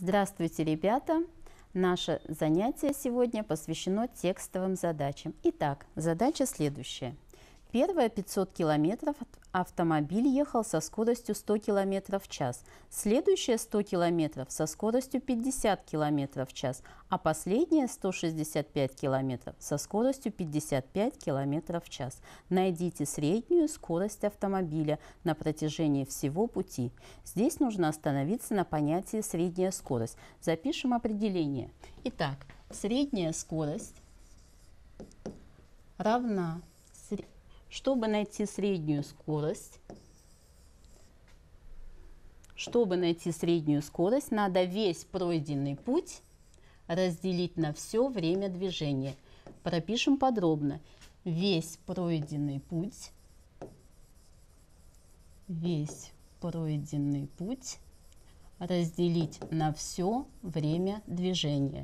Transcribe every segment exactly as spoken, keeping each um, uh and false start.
Здравствуйте, ребята! Наше занятие сегодня посвящено текстовым задачам. Итак, задача следующая. Первые пятьсот километров автомобиль ехал со скоростью сто километров в час. Следующие сто километров со скоростью пятьдесят километров в час. А последние сто шестьдесят пять километров со скоростью пятьдесят пять километров в час. Найдите среднюю скорость автомобиля на протяжении всего пути. Здесь нужно остановиться на понятии средняя скорость. Запишем определение. Итак, средняя скорость равна... Чтобы найти среднюю скорость, чтобы найти среднюю скорость, надо весь пройденный путь разделить на все время движения. Пропишем подробно. Весь пройденный путь, весь пройденный путь разделить на все время движения.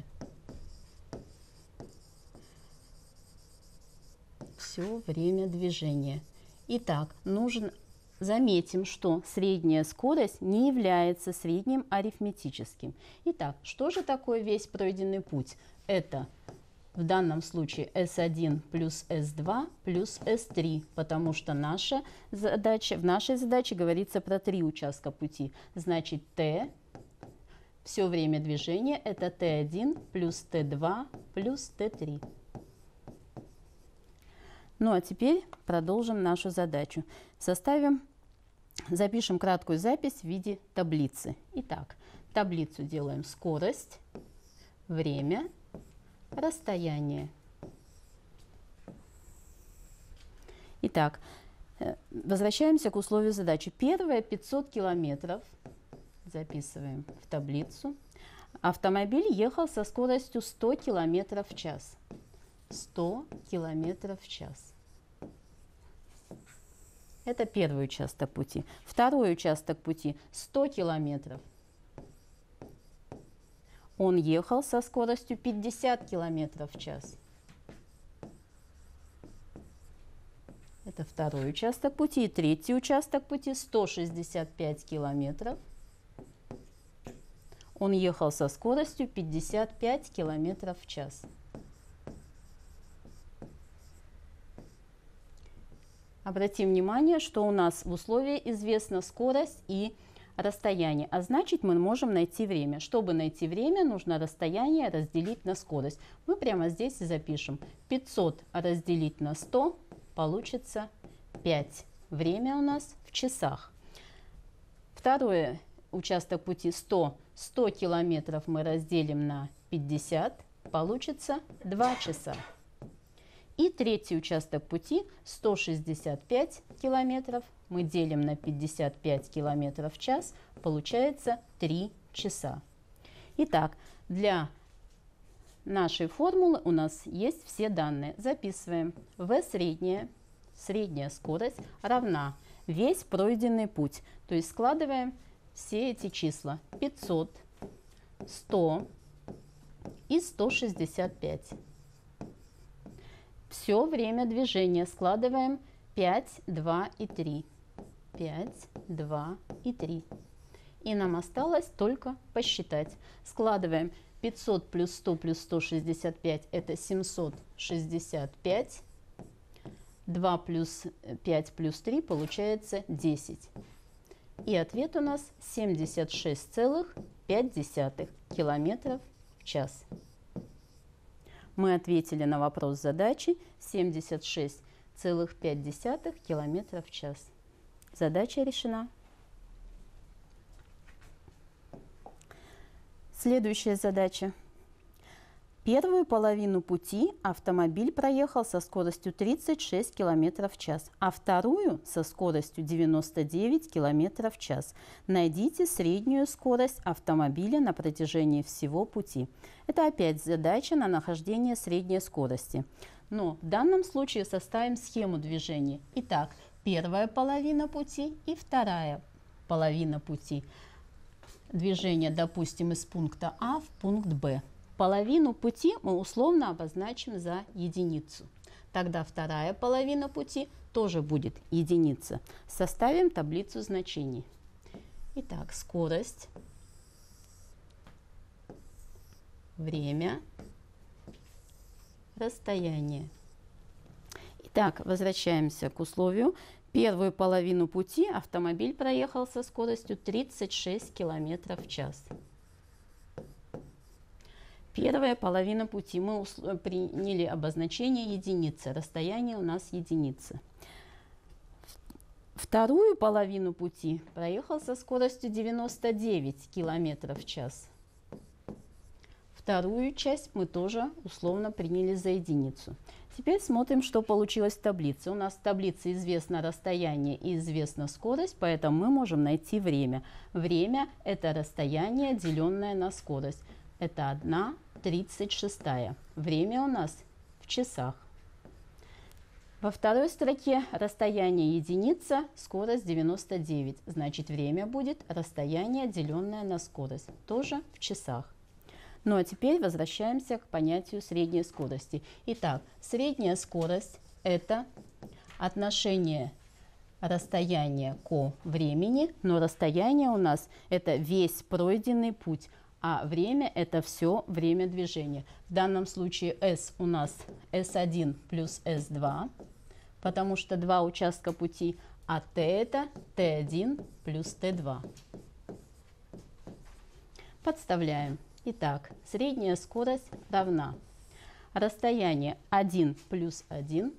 Все время движения. Итак, нужно заметим, что средняя скорость не является средним арифметическим. Итак, что же такое весь пройденный путь? Это в данном случае эс один плюс эс два плюс эс три, потому что наша задача, в нашей задаче говорится про три участка пути. Значит, t, все время движения, это тэ один плюс тэ два плюс тэ три. Ну а теперь продолжим нашу задачу. Составим, запишем краткую запись в виде таблицы. Итак, таблицу делаем скорость, время, расстояние. Итак, возвращаемся к условию задачи. Первые пятьсот километров записываем в таблицу. Автомобиль ехал со скоростью сто километров в час. сто километров в час. Это первый участок пути. Второй участок пути сто километров. Он ехал со скоростью пятьдесят километров в час. Это второй участок пути. И третий участок пути сто шестьдесят пять километров. Он ехал со скоростью пятьдесят пять километров в час. Обратим внимание, что у нас в условии известна скорость и расстояние, а значит мы можем найти время. Чтобы найти время, нужно расстояние разделить на скорость. Мы прямо здесь и запишем. пятьсот разделить на сто получится пять. Время у нас в часах. Второй участок пути сто. сто километров мы разделим на пятьдесят, получится два часа. И третий участок пути сто шестьдесят пять километров мы делим на пятьдесят пять километров в час, получается три часа. Итак, для нашей формулы у нас есть все данные. Записываем. В средняя, средняя скорость равна весь пройденный путь. То есть складываем все эти числа. пятьсот, сто и сто шестьдесят пять. Все время движения складываем пять, два и три. пять, два и три. И нам осталось только посчитать. Складываем пятьсот плюс сто плюс сто шестьдесят пять, это семьсот шестьдесят пять. два плюс пять плюс три получается десять. И ответ у нас семьдесят шесть целых пять десятых километров в час. Мы ответили на вопрос задачи семьдесят шесть целых пять десятых километров в час. Задача решена. Следующая задача. Первую половину пути автомобиль проехал со скоростью тридцать шесть километров в час, а вторую со скоростью девяносто девять километров в час. Найдите среднюю скорость автомобиля на протяжении всего пути. Это опять задача на нахождение средней скорости. Но в данном случае составим схему движения. Итак, первая половина пути и вторая половина пути. Движение, допустим, из пункта А в пункт Б. Половину пути мы условно обозначим за единицу. Тогда вторая половина пути тоже будет единица. Составим таблицу значений. Итак, скорость время, расстояние. Итак, возвращаемся к условию. Первую половину пути автомобиль проехал со скоростью тридцать шесть километров в час. Первая половина пути мы приняли обозначение единицы. Расстояние у нас единица. Вторую половину пути проехал со скоростью девяносто девять километров в час. Вторую часть мы тоже условно приняли за единицу. Теперь смотрим, что получилось в таблице. У нас в таблице известно расстояние и известна скорость, поэтому мы можем найти время. Время – это расстояние, деленное на скорость. Это одна тридцать шестая. Время у нас в часах. Во второй строке расстояние единица, скорость девяносто девять. Значит, время будет расстояние, деленное на скорость. Тоже в часах. Ну а теперь возвращаемся к понятию средней скорости. Итак, средняя скорость – это отношение расстояния к времени, но расстояние у нас – это весь пройденный путь, а время – это все время движения. В данном случае S у нас эс один плюс эс два, потому что два участка пути, а T – это тэ один плюс тэ два. Подставляем. Итак, средняя скорость равна расстояние один плюс один,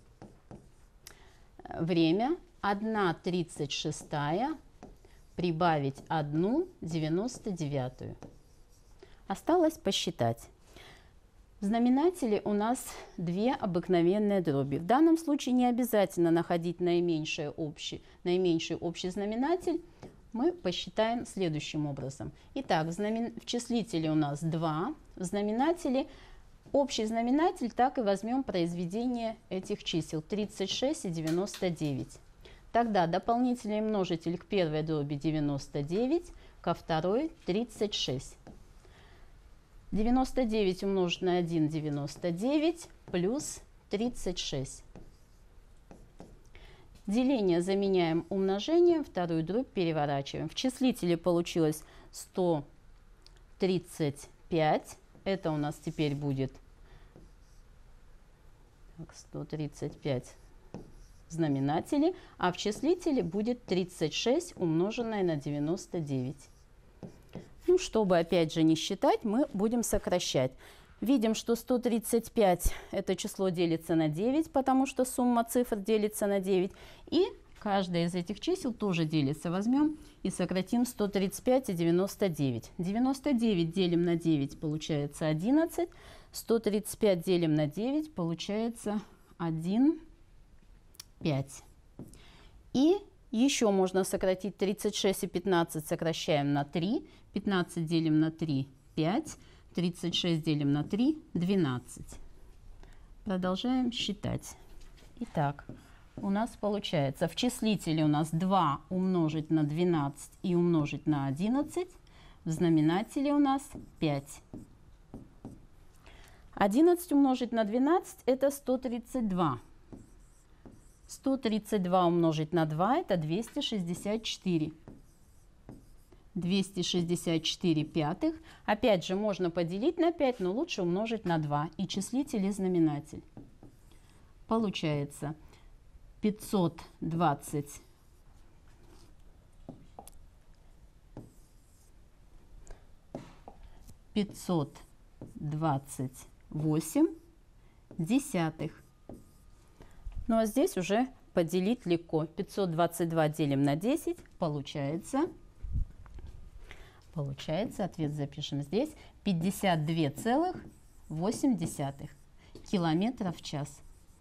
время одна тридцать шестая, прибавить одну девяносто девятую. Осталось посчитать. В знаменателе у нас две обыкновенные дроби. В данном случае не обязательно находить наименьший общий, наименьший общий знаменатель. Мы посчитаем следующим образом. Итак, в, знамен... в числителе у нас два, в знаменателе общий знаменатель, так и возьмем произведение этих чисел тридцать шесть и девяносто девять. Тогда дополнительный множитель к первой дроби девяносто девять, ко второй тридцать шесть. девяносто девять умножить на один, девяносто девять, плюс тридцать шесть. Деление заменяем умножением, вторую дробь переворачиваем. В числителе получилось сто тридцать пять. Это у нас теперь будет сто тридцать пять в знаменателе, а в числителе будет тридцать шесть умноженное на девяносто девять. Ну, чтобы опять же не считать, мы будем сокращать. Видим, что сто тридцать пять это число делится на девять, потому что сумма цифр делится на девять. И каждое из этих чисел тоже делится. Возьмем и сократим сто тридцать пять и девяносто девять. девяносто девять делим на девять, получается одиннадцать. сто тридцать пять делим на девять, получается один, пять. И еще можно сократить тридцать шесть и пятнадцать, сокращаем на три. пятнадцать делим на три, пять. тридцать шесть делим на три, двенадцать. Продолжаем считать. Итак, у нас получается в числителе у нас два умножить на двенадцать и умножить на одиннадцать. В знаменателе у нас пять. одиннадцать умножить на двенадцать это сто тридцать два. сто тридцать два умножить на два это двести шестьдесят четыре. двести шестьдесят четыре пятых. Опять же, можно поделить на пять, но лучше умножить на два. И числитель, и знаменатель. Получается пятьсот двадцать пятьсот двадцать восемь десятых. Ну а здесь уже поделить легко. пятьсот двадцать два делим на десять, получается... Получается, ответ запишем здесь, пятьдесят два целых восемь десятых километров в час.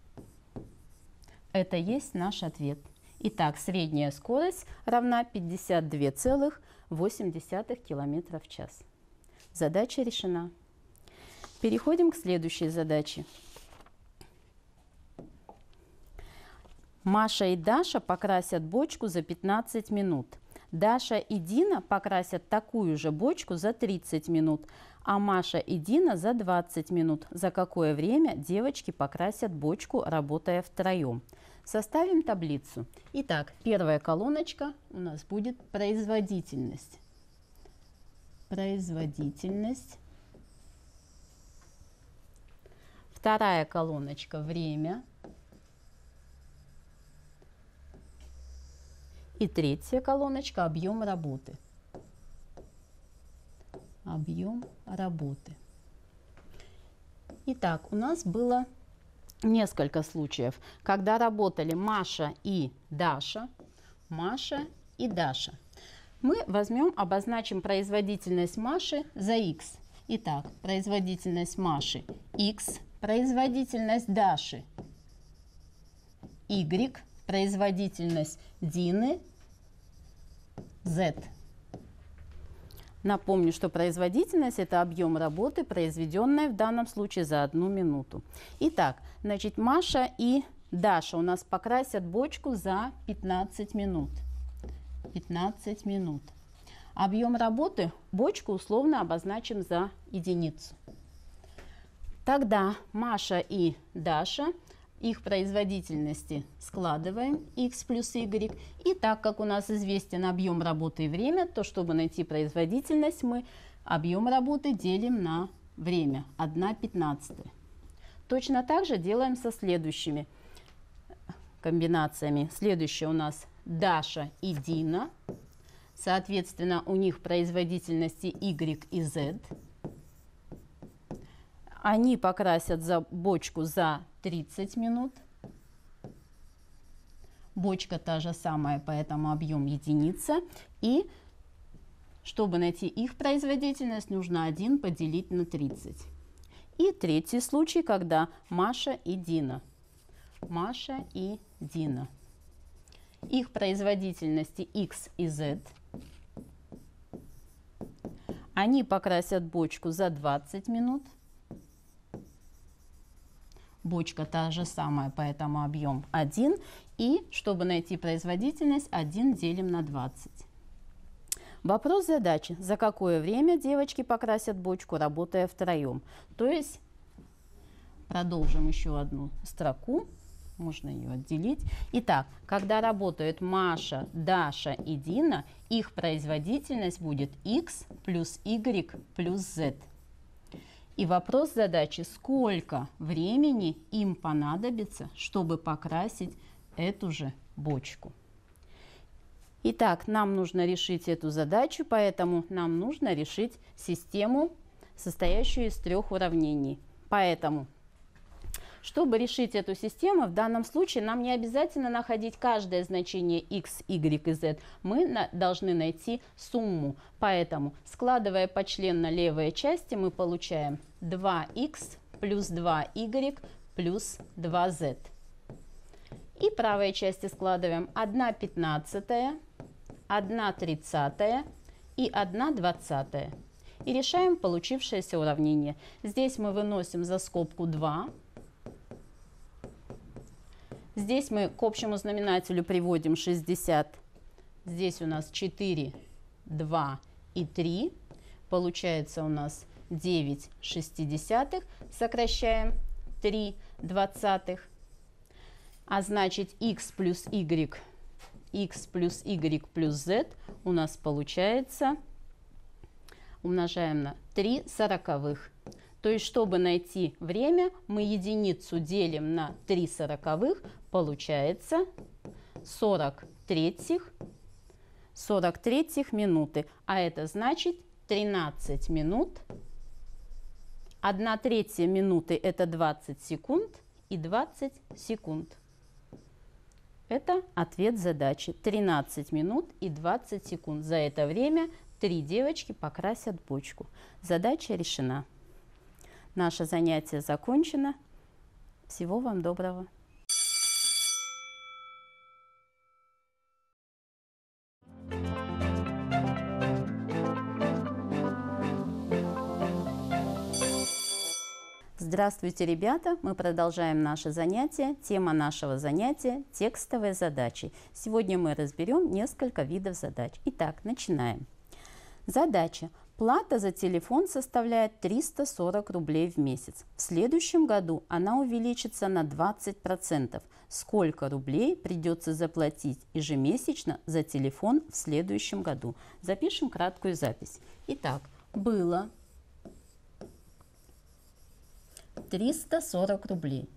Это есть наш ответ. Итак, средняя скорость равна пятьдесят два целых восемь десятых километра в час. Задача решена. Переходим к следующей задаче. Маша и Даша покрасят бочку за пятнадцать минут. Даша и Дина покрасят такую же бочку за тридцать минут, а Маша и Дина за двадцать минут. За какое время девочки покрасят бочку, работая втроем? Составим таблицу. Итак, первая колоночка у нас будет производительность. Производительность Вторая колоночка – время. И третья колоночка – объем работы. Объем работы. Итак, у нас было несколько случаев, когда работали Маша и Даша. Маша и Даша. Мы возьмем, обозначим производительность Маши за x. Итак, производительность Маши x, производительность Даши y, производительность Дины z. Напомню, что производительность – это объем работы, произведенной в данном случае за одну минуту. Итак, значит, Маша и Даша у нас покрасят бочку за пятнадцать минут. пятнадцать минут. Объем работы бочку условно обозначим за единицу. Тогда Маша и Даша, их производительности складываем x плюс y. И так как у нас известен объем работы и время, то чтобы найти производительность, мы объем работы делим на время. одна пятнадцатая. Точно так же делаем со следующими комбинациями. Следующая у нас Даша и Дина. Соответственно, у них производительности y и z. Они покрасят за бочку за тридцать минут. Бочка та же самая, поэтому объем единица. И чтобы найти их производительность, нужно один поделить на тридцать. И третий случай, когда Маша и Дина. Маша и Дина. Их производительности x и z. Они покрасят бочку за двадцать минут. Бочка та же самая, поэтому объем один. И чтобы найти производительность, один делим на двадцать. Вопрос задачи. За какое время девочки покрасят бочку, работая втроем? То есть продолжим еще одну строку. Можно ее отделить. Итак, когда работают Маша, Даша и Дина, их производительность будет x плюс y плюс z. И вопрос задачи, сколько времени им понадобится, чтобы покрасить эту же бочку. Итак, нам нужно решить эту задачу, поэтому нам нужно решить систему, состоящую из трех уравнений. Поэтому, чтобы решить эту систему, в данном случае нам не обязательно находить каждое значение x, y и z. Мы на, должны найти сумму. Поэтому, складывая почленно левые части, мы получаем два икс плюс два y плюс два z. И правые части складываем одна пятнадцатая, одна тридцатая и одна двадцатая. И решаем получившееся уравнение. Здесь мы выносим за скобку два. Здесь мы к общему знаменателю приводим шестьдесят. Здесь у нас четыре, два и три. Получается у нас девять шестидесятых. Сокращаем три двадцатых. А значит x плюс y, x плюс y плюс z у нас получается, умножаем на три сороковых. То есть, чтобы найти время, мы единицу делим на три сороковых, получается сорок третьих, сорок третьих минуты. А это значит тринадцать минут. одна третья минуты это двадцать секунд и двадцать секунд. Это ответ задачи. тринадцать минут и двадцать секунд. За это время три девочки покрасят бочку. Задача решена. Наше занятие закончено. Всего вам доброго. Здравствуйте, ребята! Мы продолжаем наше занятие. Тема нашего занятия – текстовые задачи. Сегодня мы разберем несколько видов задач. Итак, начинаем. Задача. Плата за телефон составляет триста сорок рублей в месяц. В следующем году она увеличится на двадцать процентов. Сколько рублей придется заплатить ежемесячно за телефон в следующем году? Запишем краткую запись. Итак, было триста сорок рублей.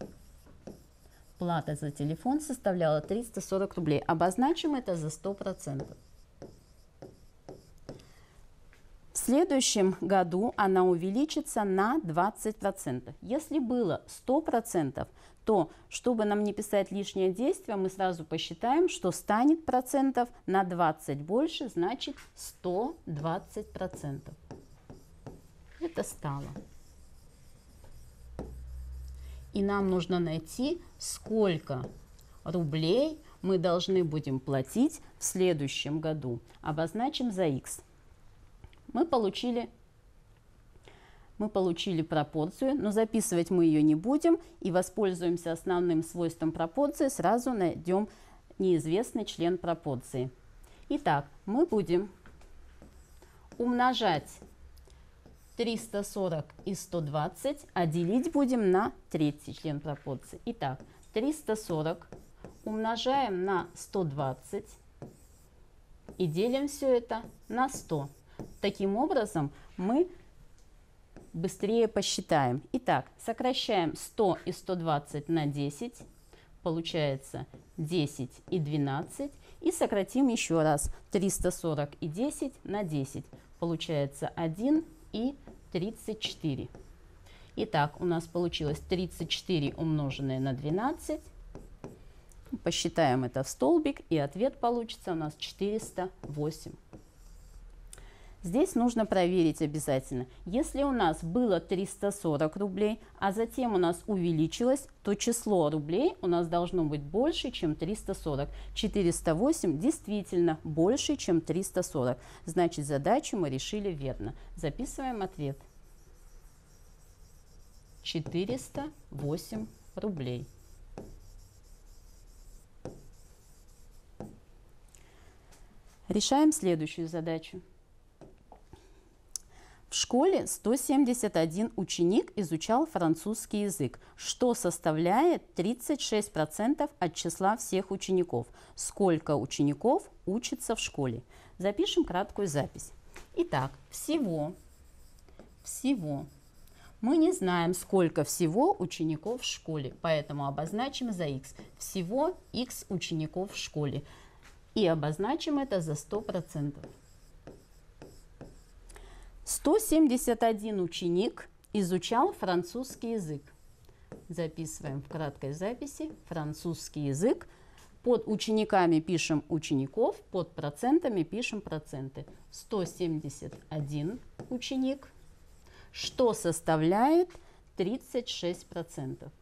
Плата за телефон составляла триста сорок рублей. Обозначим это за сто процентов. В следующем году она увеличится на двадцать процентов. Если было сто процентов, то, чтобы нам не писать лишнее действие, мы сразу посчитаем, что станет процентов на двадцать больше, значит сто двадцать процентов. Это стало. И нам нужно найти, сколько рублей мы должны будем платить в следующем году. Обозначим за х. Мы получили, мы получили пропорцию, но записывать мы ее не будем и воспользуемся основным свойством пропорции, сразу найдем неизвестный член пропорции. Итак, мы будем умножать триста сорок и сто двадцать, а делить будем на третий член пропорции. Итак, триста сорок умножаем на сто двадцать и делим все это на сто. Таким образом, мы быстрее посчитаем. Итак, сокращаем сто и сто двадцать на десять. Получается десять и двенадцать. И сократим еще раз триста сорок и десять на десять. Получается один и тридцать четыре. Итак, у нас получилось тридцать четыре умноженное на двенадцать. Посчитаем это в столбик, и ответ получится у нас четыреста восемь. Здесь нужно проверить обязательно. Если у нас было триста сорок рублей, а затем у нас увеличилось, то число рублей у нас должно быть больше, чем триста сорок. четыреста восемь действительно больше, чем триста сорок. Значит, задачу мы решили верно. Записываем ответ. четыреста восемь рублей. Решаем следующую задачу. В школе сто семьдесят один ученик изучал французский язык, что составляет тридцать шесть процентов от числа всех учеников. Сколько учеников учатся в школе? Запишем краткую запись. Итак, всего, всего мы не знаем, сколько всего учеников в школе, поэтому обозначим за х. Всего х учеников в школе. И обозначим это за сто процентов. сто семьдесят один ученик изучал французский язык. Записываем в краткой записи французский язык. Под учениками пишем учеников, под процентами пишем проценты. сто семьдесят один ученик, что составляет тридцать шесть процентов.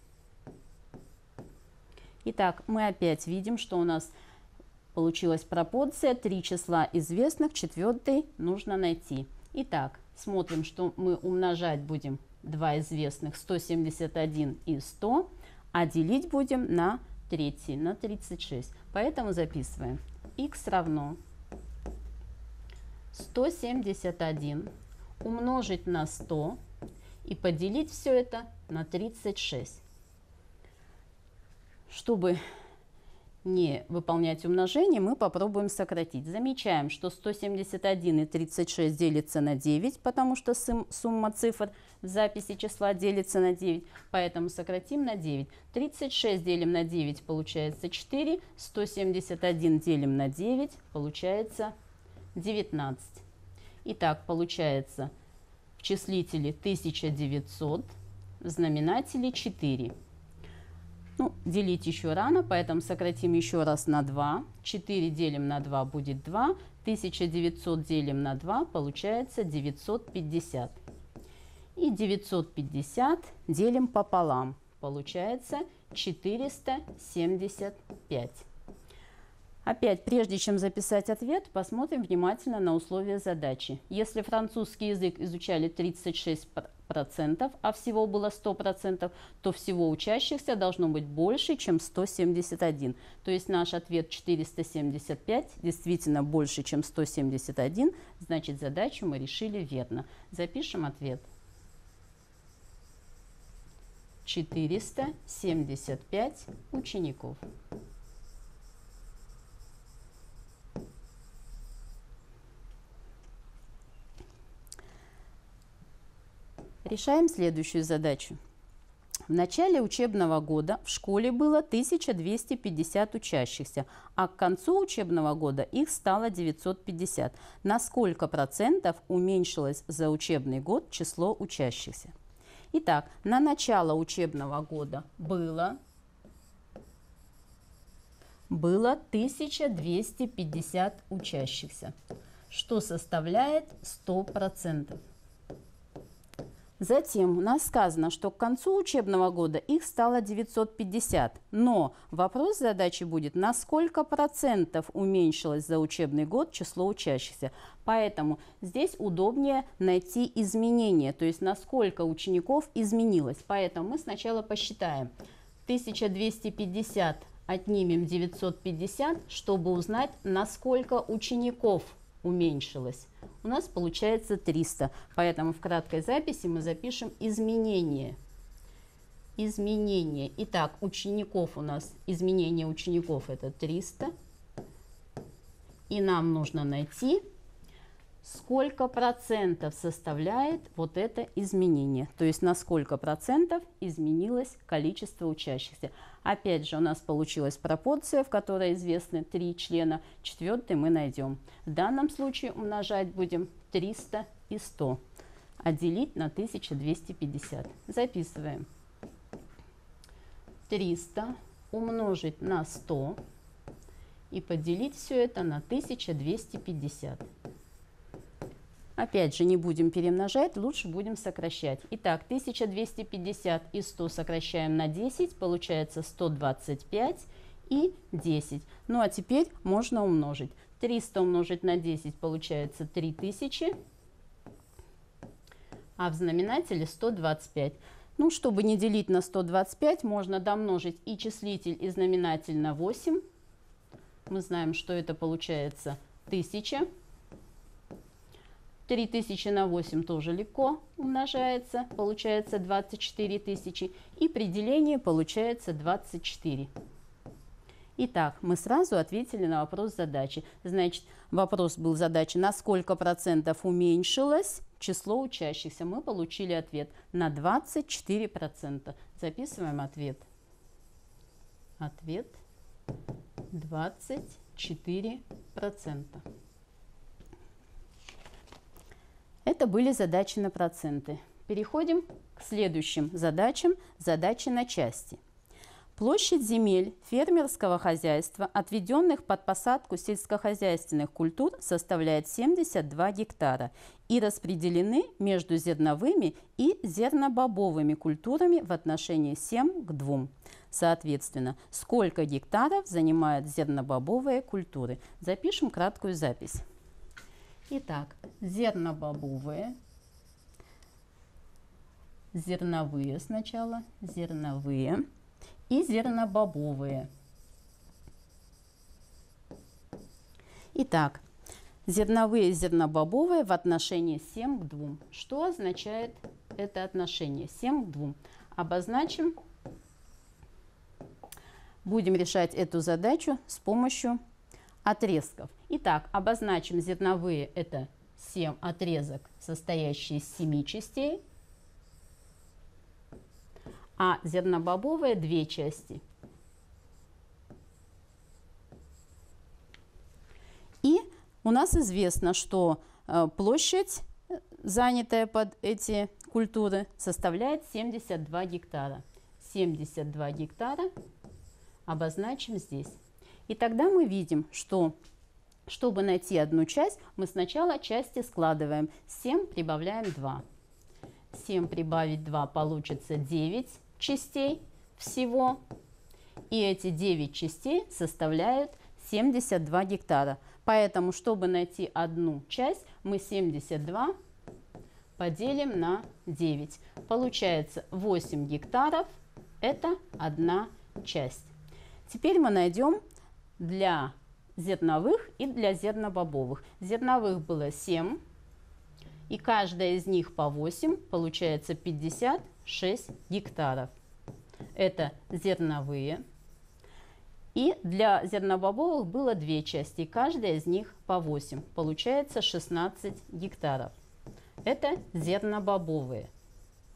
Итак, мы опять видим, что у нас получилась пропорция, три числа известных, четвертый нужно найти. Итак, смотрим, что мы умножать будем два известных, сто семьдесят один и сто, а делить будем на третий, на тридцать шесть. Поэтому записываем х равно сто семьдесят один умножить на сто и поделить все это на тридцать шесть. Чтобы не выполнять умножение, мы попробуем сократить. Замечаем, что сто семьдесят один и тридцать шесть делится на девять, потому что сумма цифр в записи числа делится на девять, поэтому сократим на девять. тридцать шесть делим на девять, получается четыре, сто семьдесят один делим на девять, получается девятнадцать. Итак, получается в числителе тысяча девятьсот, в знаменателе четыре. Ну, делить еще рано, поэтому сократим еще раз на два. четыре делим на два будет два. тысяча девятьсот делим на два, получается девятьсот пятьдесят. И девятьсот пятьдесят делим пополам. Получается четыреста семьдесят пять. Опять, прежде чем записать ответ, посмотрим внимательно на условия задачи. Если французский язык изучали тридцать шесть процентов, а всего было сто процентов, то всего учащихся должно быть больше, чем сто семьдесят один. То есть наш ответ четыреста семьдесят пять действительно больше, чем сто семьдесят один, значит, задачу мы решили верно. Запишем ответ. четыреста семьдесят пять учеников. Решаем следующую задачу. В начале учебного года в школе было тысяча двести пятьдесят учащихся, а к концу учебного года их стало девятьсот пятьдесят. На сколько процентов уменьшилось за учебный год число учащихся? Итак, на начало учебного года было, было тысяча двести пятьдесят учащихся, что составляет сто процентов. Затем у нас сказано, что к концу учебного года их стало девятьсот пятьдесят, но вопрос задачи будет, на сколько процентов уменьшилось за учебный год число учащихся. Поэтому здесь удобнее найти изменения, то есть на сколько учеников изменилось. Поэтому мы сначала посчитаем. тысяча двести пятьдесят отнимем девятьсот пятьдесят, чтобы узнать, на сколько учеников уменьшилось. У нас получается триста. Поэтому в краткой записи мы запишем изменение. Изменение. Итак, учеников у нас, изменение учеников это триста. И нам нужно найти, сколько процентов составляет вот это изменение. То есть на сколько процентов изменилось количество учащихся. Опять же у нас получилась пропорция, в которой известны три члена. Четвертый мы найдем. В данном случае умножать будем триста и сто. А делить на тысячу двести пятьдесят. Записываем. триста умножить на сто. И поделить все это на тысячу двести пятьдесят. Опять же, не будем перемножать, лучше будем сокращать. Итак, тысяча двести пятьдесят и сто сокращаем на десять, получается сто двадцать пять и десять. Ну а теперь можно умножить. триста умножить на десять получается три тысячи, а в знаменателе сто двадцать пять. Ну, чтобы не делить на сто двадцать пять, можно домножить и числитель, и знаменатель на восемь. Мы знаем, что это получается тысяча. три тысячи на восемь тоже легко умножается, получается двадцать четыре тысячи, и при делении получается двадцать четыре. Итак, мы сразу ответили на вопрос задачи. Значит, вопрос был задачи, на сколько процентов уменьшилось число учащихся. Мы получили ответ на двадцать четыре процента. Записываем ответ. Ответ двадцать четыре процента. Это были задачи на проценты. Переходим к следующим задачам. Задачи на части. Площадь земель фермерского хозяйства, отведенных под посадку сельскохозяйственных культур, составляет семьдесят два гектара и распределены между зерновыми и зернобобовыми культурами в отношении семь к двум. Соответственно, сколько гектаров занимают зернобобовые культуры? Запишем краткую запись. Итак, зернобобовые, зерновые сначала, зерновые и зернобобовые. Итак, зерновые и зернобобовые в отношении семь к двум. Что означает это отношение? семь к двум. Обозначим, будем решать эту задачу с помощью отрезков. Итак, обозначим зерновые – это семь отрезок, состоящий из семи частей, а зернобобовые – две части. И у нас известно, что площадь, занятая под эти культуры, составляет семьдесят два гектара. семьдесят два гектара обозначим здесь. И тогда мы видим, что, чтобы найти одну часть, мы сначала части складываем. семь прибавляем два. семь прибавить два получится девять частей всего. И эти девять частей составляют семьдесят два гектара. Поэтому, чтобы найти одну часть, мы семьдесят два поделим на девять. Получается восемь гектаров. Это одна часть. Теперь мы найдем для зерновых и для зернобобовых. Зерновых было семь, и каждая из них по восемь, получается пятьдесят шесть гектаров. Это зерновые. И для зернобобовых было две части, каждая из них по восемь, получается шестнадцать гектаров. Это зернобобовые.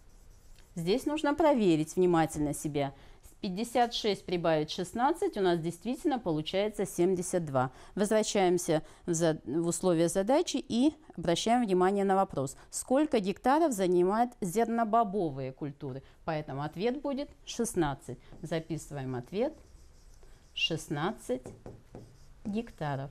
Здесь нужно проверить внимательно себя. пятьдесят шесть прибавить шестнадцать, у нас действительно получается семьдесят два. Возвращаемся в, за... в условия задачи и обращаем внимание на вопрос. Сколько гектаров занимают зернобобовые культуры? Поэтому ответ будет шестнадцать. Записываем ответ. шестнадцать гектаров.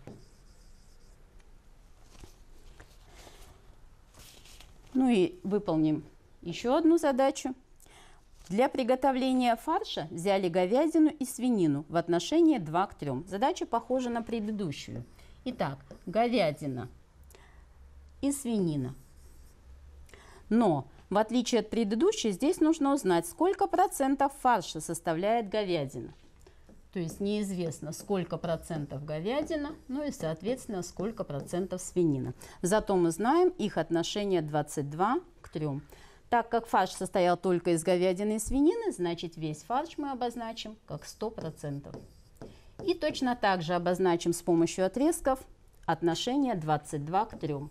Ну и выполним еще одну задачу. Для приготовления фарша взяли говядину и свинину в отношении два к трем. Задача похожа на предыдущую. Итак, говядина и свинина. Но, в отличие от предыдущей, здесь нужно узнать, сколько процентов фарша составляет говядина. То есть неизвестно, сколько процентов говядина, ну и, соответственно, сколько процентов свинина. Зато мы знаем их отношение двадцать два к трем. Так как фарш состоял только из говядины и свинины, значит весь фарш мы обозначим как сто процентов. И точно так же обозначим с помощью отрезков отношение двадцать два к трем.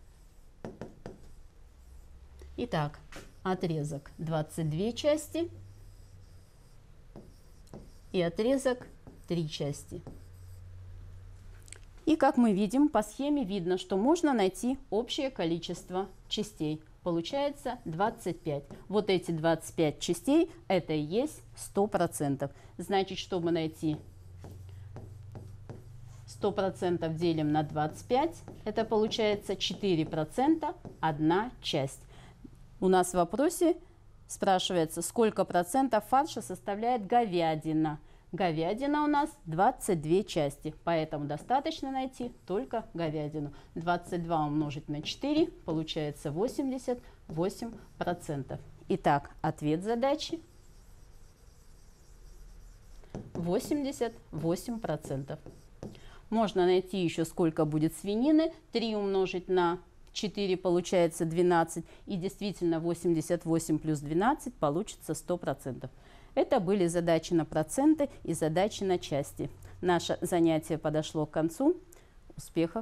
Итак, отрезок двадцать две части и отрезок три части. И как мы видим, по схеме видно, что можно найти общее количество частей. Получается двадцать пять. Вот эти двадцать пять частей, это и есть сто процентов. Значит, чтобы найти сто процентов делим на двадцать пять, это получается четыре процента, одна часть. У нас в вопросе спрашивается, сколько процентов фарша составляет говядина. Говядина у нас двадцать две части, поэтому достаточно найти только говядину. двадцать два умножить на четыре, получается восемьдесят восемь процентов. Итак, ответ задачи восемьдесят восемь процентов. Можно найти еще, сколько будет свинины. три умножить на четыре получается двенадцать. И действительно восемьдесят восемь плюс двенадцать получится сто процентов. Это были задачи на проценты и задачи на части. Наше занятие подошло к концу. Успехов!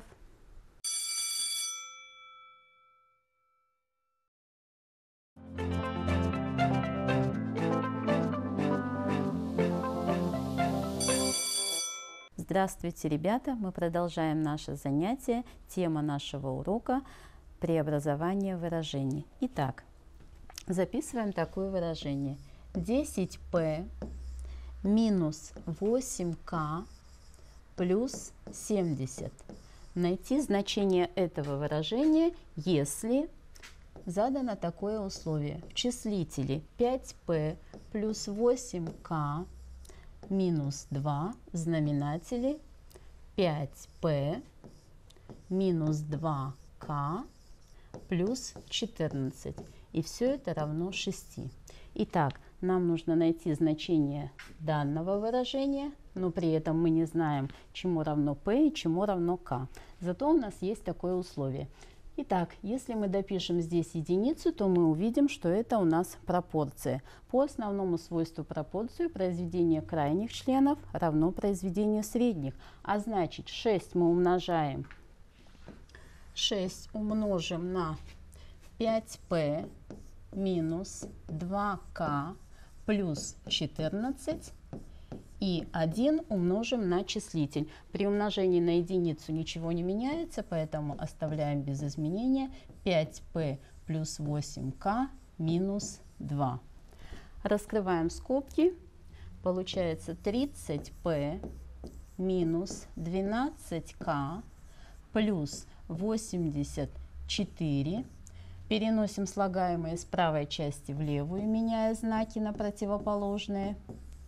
Здравствуйте, ребята! Мы продолжаем наше занятие. Тема нашего урока – преобразование выражений. Итак, записываем такое выражение. десять пэ минус восемь ка плюс семьдесят. Найти значение этого выражения, если задано такое условие. В числителе пять пэ плюс восемь ка минус два, в знаменателе пять пэ минус два ка плюс четырнадцать. И все это равно шести. Итак, нам нужно найти значение данного выражения, но при этом мы не знаем, чему равно p и чему равно k. Зато у нас есть такое условие. Итак, если мы допишем здесь единицу, то мы увидим, что это у нас пропорция. По основному свойству пропорции произведение крайних членов равно произведению средних. А значит, шесть мы умножаем. шесть умножим на пять пэ минус два ка плюс четырнадцать и один умножим на числитель. При умножении на единицу ничего не меняется, поэтому оставляем без изменения пять пэ плюс восемь ка минус два. Раскрываем скобки. Получается тридцать пэ минус двенадцать ка плюс восемьдесят четыре. Переносим слагаемые с правой части в левую, меняя знаки на противоположные.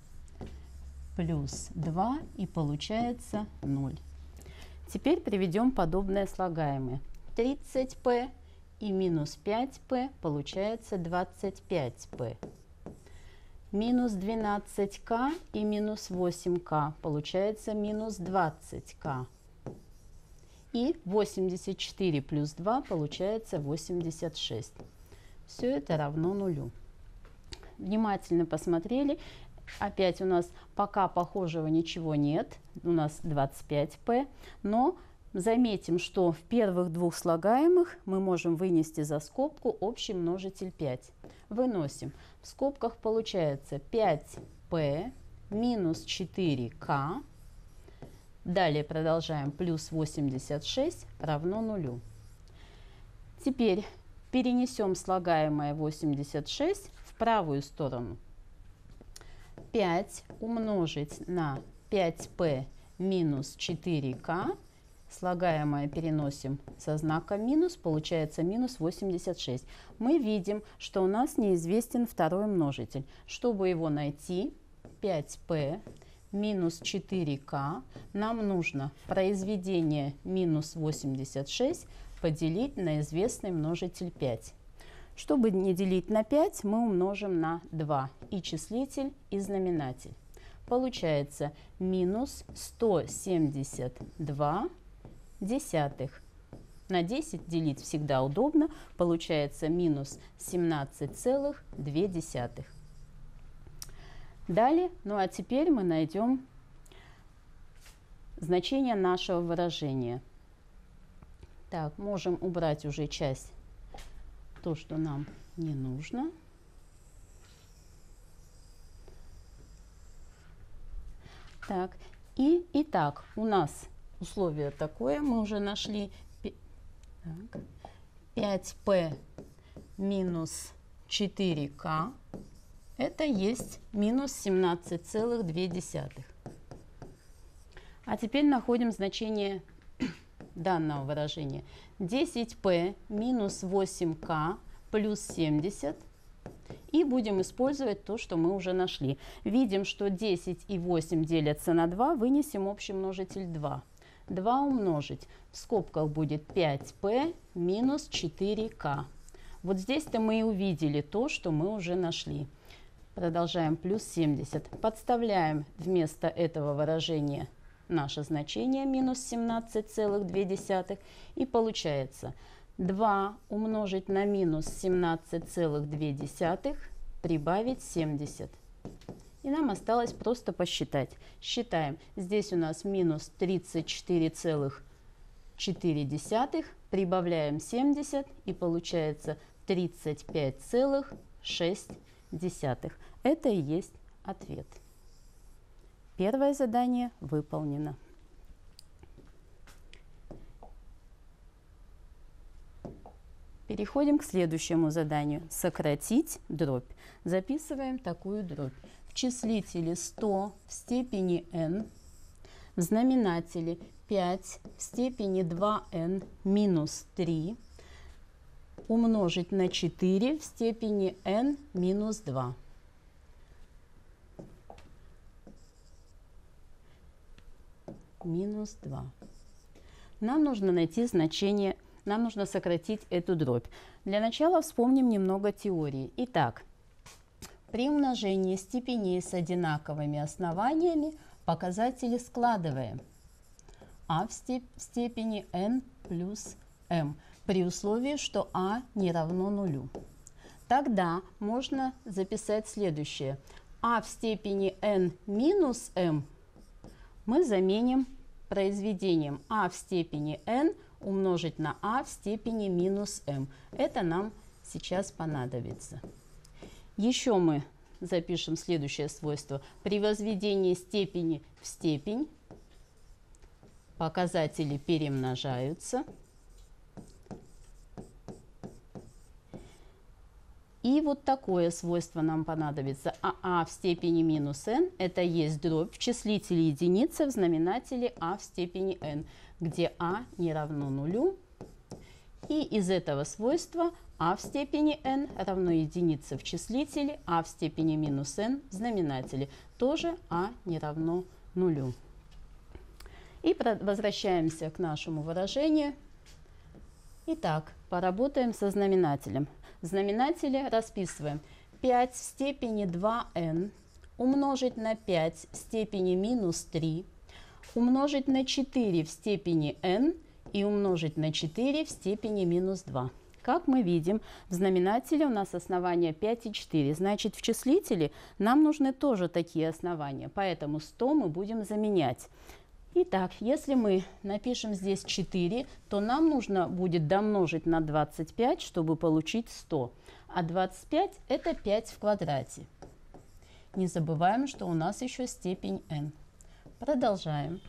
Плюс два и получается ноль. Теперь приведем подобное слагаемое. тридцать пэ и минус пять пэ получается двадцать пять пэ. Минус двенадцать ка и минус восемь ка получается минус двадцать ка. И восемьдесят четыре плюс два получается восемьдесят шесть. Все это равно нулю. Внимательно посмотрели. Опять у нас пока похожего ничего нет. У нас двадцать пять пэ. Но заметим, что в первых двух слагаемых мы можем вынести за скобку общий множитель пять. Выносим. В скобках получается пять пэ минус четыре ка. Далее продолжаем. Плюс восемьдесят шесть равно нулю. Теперь перенесем слагаемое восемьдесят шесть в правую сторону. пять умножить на пять пэ минус четыре ка. Слагаемое переносим со знаком минус, получается минус восемьдесят шесть. Мы видим, что у нас неизвестен второй множитель. Чтобы его найти, пять пэ минус четыре ка, нам нужно произведение минус восемьдесят шесть поделить на известный множитель пять. Чтобы не делить на пять, мы умножим на два и числитель, и знаменатель. Получается минус сто семьдесят два десятых. На десять делить всегда удобно. Получается минус семнадцать целых две десятых. Далее, ну а теперь мы найдем значение нашего выражения. Так, можем убрать уже часть, то, что нам не нужно. Так, и итак, у нас условие такое, мы уже нашли пять пэ минус четыре ка, это есть минус семнадцать целых две десятых. А теперь находим значение данного выражения. десять пэ минус восемь ка плюс семьдесят. И будем использовать то, что мы уже нашли. Видим, что десять и восемь делятся на два, вынесем общий множитель два. два умножить. В скобках будет пять пэ минус четыре ка. Вот здесь-то мы и увидели то, что мы уже нашли. Продолжаем. Плюс семьдесят. Подставляем вместо этого выражения наше значение минус семнадцать целых две десятых. И получается два умножить на минус семнадцать целых две десятых прибавить семьдесят. И нам осталось просто посчитать. Считаем. Здесь у нас минус тридцать четыре целых четыре десятых. Прибавляем семьдесят и получается тридцать пять целых шесть десятых. Это и есть ответ. Первое задание выполнено. Переходим к следующему заданию. Сократить дробь. Записываем такую дробь. В числителе сто в степени n, в знаменателе пять в степени два эн минус три умножить на четыре в степени n минус два. Минус два. Нам нужно найти значение. Нам нужно сократить эту дробь. Для начала вспомним немного теории. Итак, при умножении степеней с одинаковыми основаниями показатели складываем. А в степени n плюс m, при условии, что а не равно нулю. Тогда можно записать следующее. А в степени n минус m мы заменим произведением а в степени n умножить на а в степени минус m. Это нам сейчас понадобится. Еще мы запишем следующее свойство. При возведении степени в степень показатели перемножаются. И вот такое свойство нам понадобится. А а в степени минус n это есть дробь в числителе единицы, в знаменателе а в степени n, где а не равно нулю. И из этого свойства а в степени n равно единице в числителе, а в степени минус n в знаменателе. Тоже а не равно нулю. И возвращаемся к нашему выражению. Итак, поработаем со знаменателем. В знаменателе расписываем пять в степени два эн умножить на пять в степени минус три, умножить на четыре в степени n и умножить на четыре в степени минус два. Как мы видим, в знаменателе у нас основания пять и четыре. Значит, в числителе нам нужны тоже такие основания. Поэтому сто мы будем заменять. Итак, если мы напишем здесь четыре, то нам нужно будет домножить на двадцать пять, чтобы получить сто. А двадцать пять – это пять в квадрате. Не забываем, что у нас еще степень n. Продолжаем.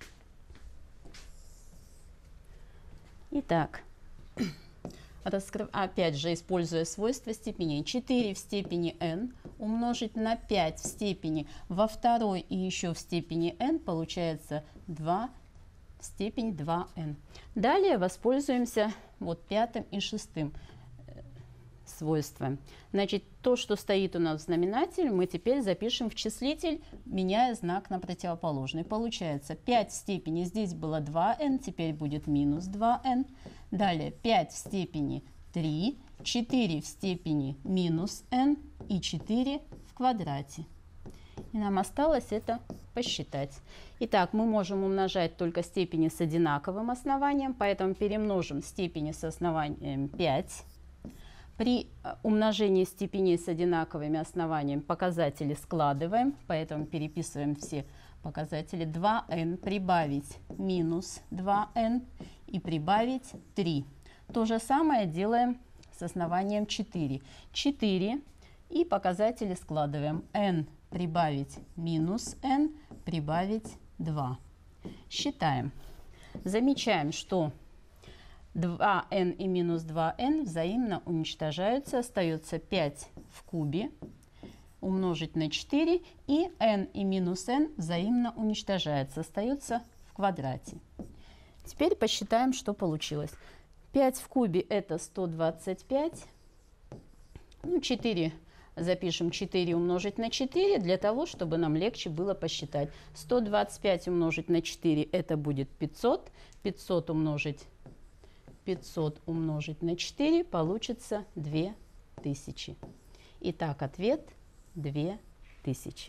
Итак, раскрыв... опять же, используя свойства степеней, четыре в степени n умножить на пять в степени во второй и еще в степени n получается два в степени два эн. Далее воспользуемся вот пятым и шестым свойством. Значит, то, что стоит у нас в знаменателе, мы теперь запишем в числитель, меняя знак на противоположный. Получается пять в степени, здесь было два эн, теперь будет минус два эн. Далее пять в степени три, четыре в степени минус n и четыре в квадрате. И нам осталось это посчитать. Итак, мы можем умножать только степени с одинаковым основанием, поэтому перемножим степени с основанием пять. При умножении степеней с одинаковыми основаниями показатели складываем, поэтому переписываем все показатели. два эн прибавить минус два эн и прибавить три. То же самое делаем с основанием четыре. четыре и показатели складываем. n прибавить минус n прибавить два. Считаем. Замечаем, что два эн и минус два эн взаимно уничтожаются. Остается пять в кубе умножить на четыре. И n и минус n взаимно уничтожаются. Остается в квадрате. Теперь посчитаем, что получилось. пять в кубе это сто двадцать пять. Ну, четыре. Запишем четыре умножить на четыре, для того, чтобы нам легче было посчитать. сто двадцать пять умножить на четыре это будет пятьсот. пятьсот умножить, пятьсот умножить на четыре получится две тысячи. Итак, ответ две тысячи.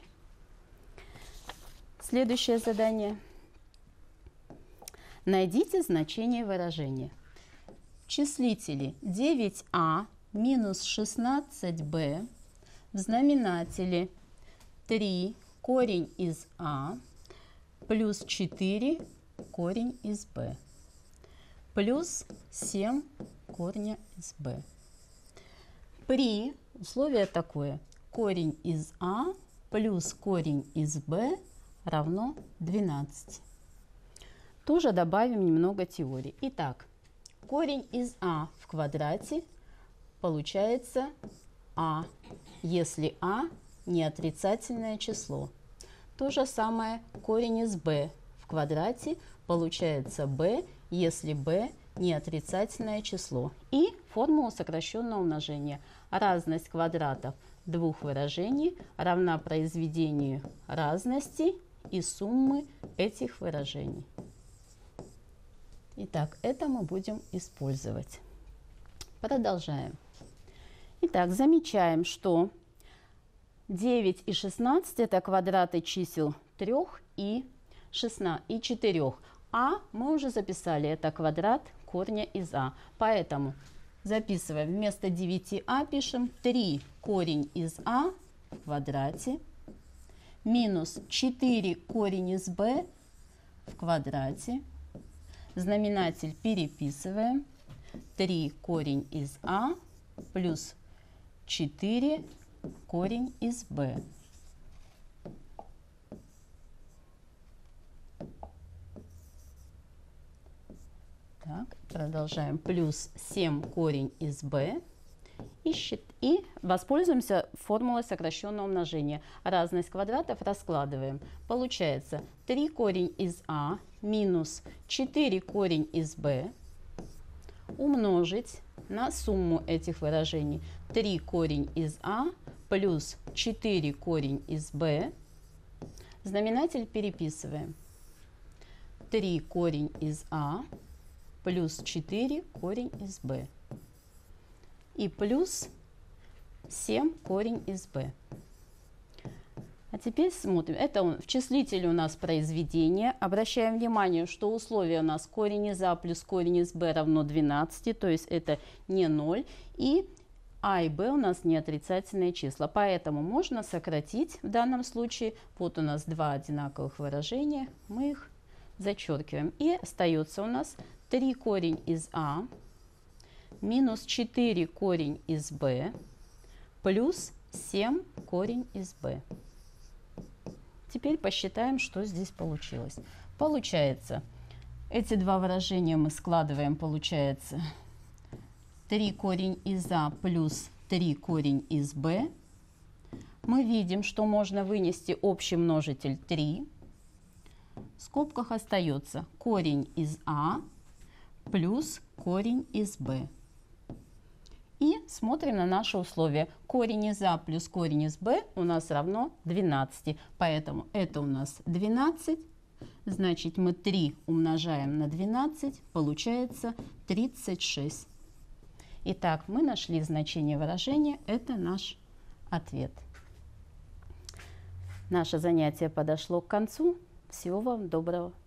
Следующее задание. Найдите значение выражения. В числителе девять а минус шестнадцать бэ в знаменателе три корень из а плюс четыре корень из b плюс семь корня из b. При условие такое: корень из а плюс корень из b равно двенадцати. Тоже добавим немного теории. Итак, корень из а в квадрате получается а, если а не отрицательное число. То же самое корень из b в квадрате получается b, если b не отрицательное число. И формула сокращенного умножения. Разность квадратов двух выражений равна произведению разности и суммы этих выражений. Итак, это мы будем использовать. Продолжаем. Итак, замечаем, что девять и шестнадцать это квадраты чисел три и четыре. А мы уже записали, это квадрат корня из а. Поэтому записываем, вместо девяти а пишем три корень из а в квадрате минус четыре корень из b в квадрате. Знаменатель переписываем. три корень из а плюс четыре корень из b. Так, продолжаем. Плюс семь корень из b. И, счит... и воспользуемся формулой сокращенного умножения. Разность квадратов раскладываем. Получается три корень из а минус четыре корень из b умножить на сумму этих выражений. три корень из а плюс четыре корень из b. Знаменатель переписываем. три корень из а плюс четыре корень из b. И плюс семь корень из b. А теперь смотрим. Это в числителе у нас произведение. Обращаем внимание, что условие у нас корень из а плюс корень из b равно двенадцати, то есть это не ноль. И а и b у нас не отрицательные числа. Поэтому можно сократить в данном случае. Вот у нас два одинаковых выражения. Мы их зачеркиваем. И остается у нас три корень из а минус четыре корень из b плюс семь корень из b. Теперь посчитаем, что здесь получилось. Получается, эти два выражения мы складываем, получается три корень из а плюс три корень из b. Мы видим, что можно вынести общий множитель три. В скобках остается корень из а плюс корень из b. И смотрим на наши условия. Корень из а плюс корень из b у нас равно двенадцати. Поэтому это у нас двенадцать. Значит, мы три умножаем на двенадцать. Получается тридцать шесть. Итак, мы нашли значение выражения. Это наш ответ. Наше занятие подошло к концу. Всего вам доброго.